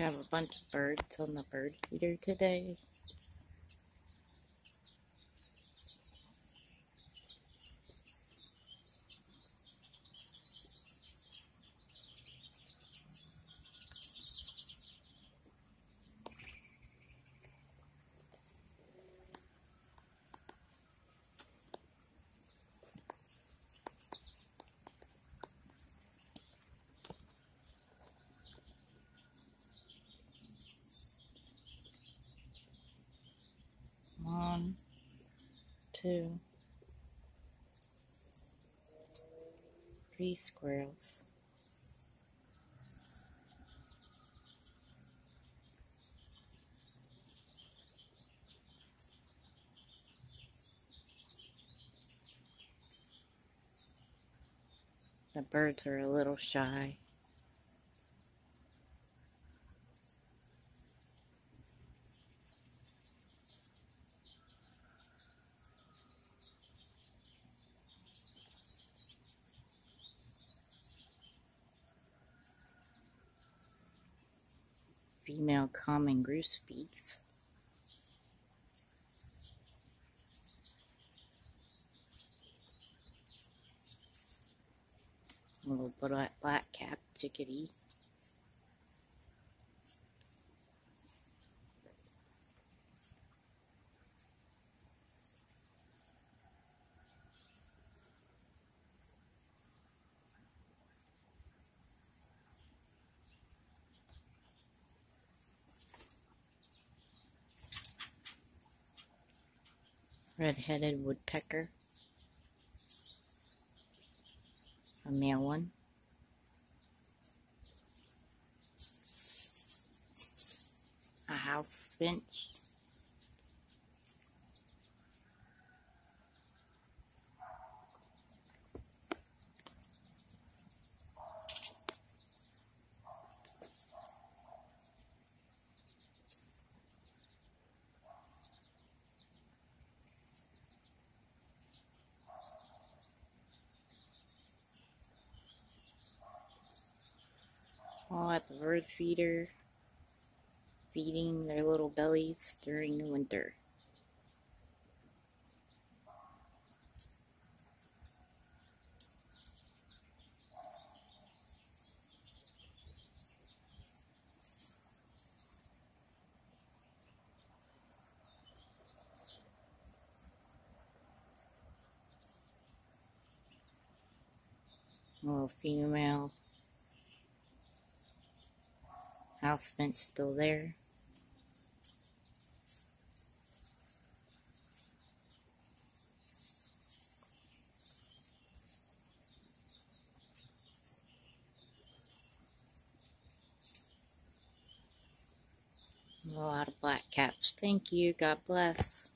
have a bunch of birds on the bird feeder today. One, two, three squirrels. The birds are a little shy. Female common grosbeaks. Little black-capped chickadee. Red-headed woodpecker. A male one. A house finch. All at the bird feeder, feeding their little bellies during the winter. Little female house finch still there. A lot of black caps. Thank you. God bless.